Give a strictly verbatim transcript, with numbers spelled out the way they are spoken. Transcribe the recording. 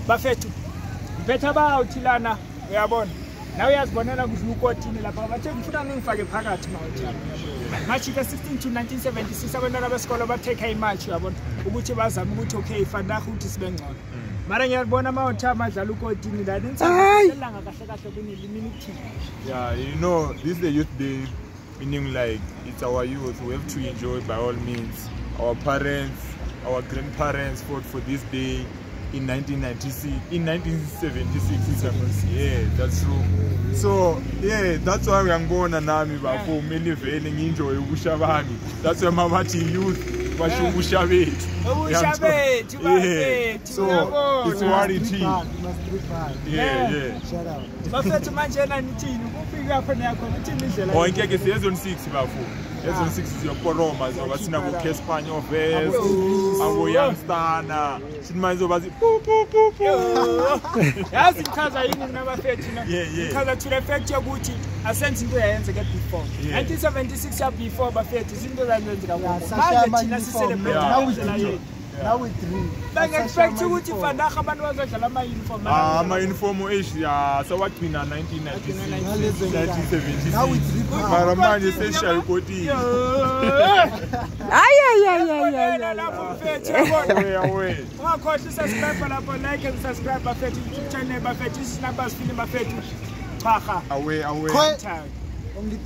bafethu betha bawuthi lana uyabona nawe uyazibonela kuzilukotini lapha bathe ngifuna ngifake phakathi mawuthana March sixteen to nineteen seventy-six abantwana besikolo batheka imatch uyabona ukuthi bazame ukuthi okay fanda ukuthi sibe ngcono mara ngiyabona mawuthi amadlala ukotini la ninselanga kahle kahle kuneliminity. Yeah, you know, this is the youth day, meaning like it's our youth. We have to enjoy by all means. Our parents, our grandparents fought for this day in nineteen ninety-six, in nineteen seventy-six. Yeah, that's true. So yeah, that's why we are going and nami bafo many feeling enjoy ubushabami. That's why mama to youth. Yeah. Yeah. So it's what it is. Yeah, yeah. Shout out. Bafethu manje na nithini ukufika apha nakho nithini indlela. Oh ngeke season six bafo. Season six is your poroma zoba sina ku Kespanyo vest. Abo youngstana. Sinmanje bazi pu pu pu pu. Yazi ichaza yini nabafethu na. Yeah, yeah. Ichaza to reflect ukuthi asenze into yayenzeka before. nineteen seventy-six ya before bafethu izinto zayenzeka ngoba. Manje thina si celebrate now with three. Now with three. Bang expect ukuthi fandaga abantu bazodlala ama uniform. Ah, ama uniform Asia so what in nineteen ninety-six nineteen seventy-six. Now with three. Mara manje sesha ikoti. Ay ay ay ay ay. Lapho mfethu yabona. Away away. Ungakhohlwa subscribe lapho like and subscribe bafethu YouTube channel bafethu isinamba sifini bafethu. Chacha. Away away. Time.